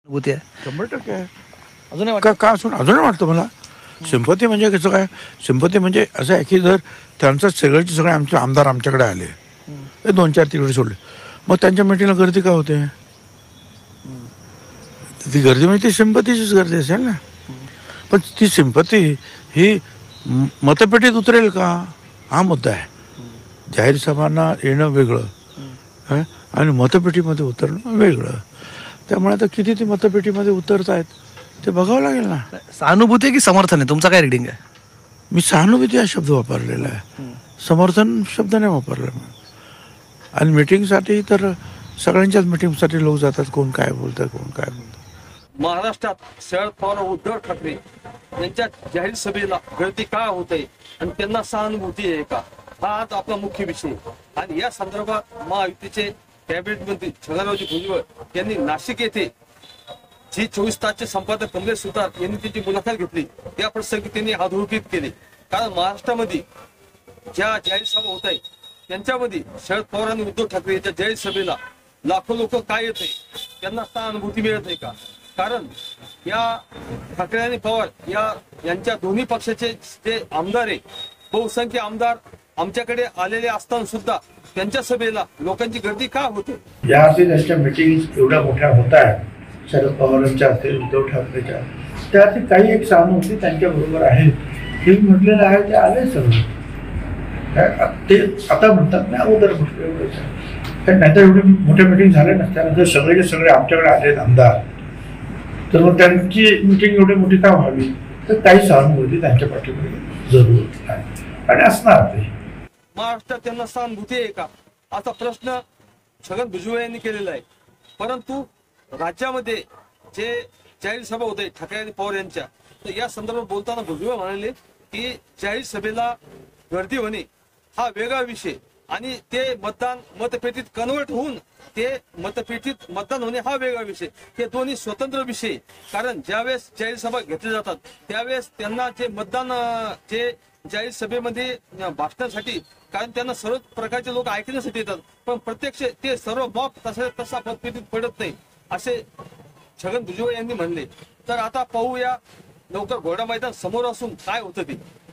होते 100% आहे. अजूनही अजूनही वाटतं मला सिंपती म्हणजे कसं काय, सिंपती म्हणजे असं आहे की जर त्यांचं सगळे आमचे आमदार आमच्याकडे आले, ते 2-4 तिकडे सोडले, मग त्यांच्या मिटिंगला गर्दी का होते? ती गर्दी म्हणजे ती सिंपतीचीच गर्दी असेल ना. पण ती सिंपती ही मतपेटीत उतरेल का, हा मुद्दा आहे. जाहीर सभांना येणं वेगळं हं, आणि मतपेटीमध्ये उतरणं वेगळं. त्यामुळे आता किती ती मतपेटीमध्ये उतरत आहेत ते बघावं लागेल ना. सहानुभूती आहे की समर्थन आहे, तुमचा काय रिडिंग आहे? मी सहानुभूती हा शब्द वापरलेला आहे, समर्थन शब्द नाही वापरला मी. आणि मिटिंगसाठी तर सगळ्यांच्याच मिटिंगसाठी लोक जातात, कोण काय बोलतं कोण काय बोलतं. महाराष्ट्रात शरद पवार उद्धव ठाकरे यांच्या जाहीर सभेला गर्दी का होते आणि त्यांना सहानुभूती आहे का, हा आज आपला मुख्य विषय. आणि या संदर्भात महायुतीचे कॅबिनेट मंत्री छगनरावजी भुजबळ यांनी नाशिक येथे जी 24 तासचे संपादक कमलेश सुतार यांनी त्यांची मुलाखत घेतली, त्या प्रसंगी त्यांनी अधोरेखित केले. कारण महाराष्ट्रामध्ये ज्या जाहीर सभा होत आहे त्यांच्यामध्ये शरद पवार आणि उद्धव ठाकरे यांच्या जाहीर सभेला लाखो लोक काय येत आहे, त्यांना सहानुभूती मिळत नाही का? कारण या ठाकरे आणि पवार यांच्या दोन्ही पक्षाचे जे आमदार आहे, बहुसंख्य आमदार आमच्याकडे आलेले असताना सुद्धा त्यांच्या सभेला लोकांची गर्दी का होते? या त्यांच्या मिटिंग एवढ्या मोठ्या होत आहेत, शरद पवारांच्या असेल उद्धव ठाकरेच्या, त्यातील काही एक सहानुभूती त्यांच्या बरोबर आहे हे म्हटलेलं आहे. ते आले सगळं ते आता म्हणतात ना अगोदर कारण नाहीतर एवढे मोठ्या मिटिंग झाल्या नसत्या. जर सगळेचे सगळे आमच्याकडे आलेत आमदार, तर मग त्यांची मिटिंग एवढी मोठी का व्हावी? तर काही सहानुभूती त्यांच्या पाठीमागे जरूर आहे आणि असणार. ते महाराष्ट्रात त्यांना सहानुभूती आहे का असा प्रश्न छगन भुजबळ यांनी केलेला आहे. परंतु राज्यामध्ये जे जाहीर सभा होते ठाकरे आणि पवार यांच्या, तर या संदर्भात बोलताना भुजबळ म्हणाले की जाहीर सभेला गर्दी होणे हा वेगळा विषय आणि ते मतपेटीत कन्वर्ट होऊन ते मतपेटीत मतदान होणे हा वेगळा विषय. हे दोन्ही स्वतंत्र विषय. कारण ज्यावेळेस जाहीर सभा घेतल्या जातात त्यावेळेस त्यांना जे मतदान जे जाहीर सभेमध्ये भाषणासाठी, कारण त्यांना सर्व प्रकारचे लोक ऐकण्यासाठी येतात, पण प्रत्यक्ष ते सर्व मॉप तसा मतपेटीत पडत नाही असे छगन भुजबळ यांनी म्हणले. तर आता पाहूया लवकर घोडा मैदान समोर असून काय होतं ते.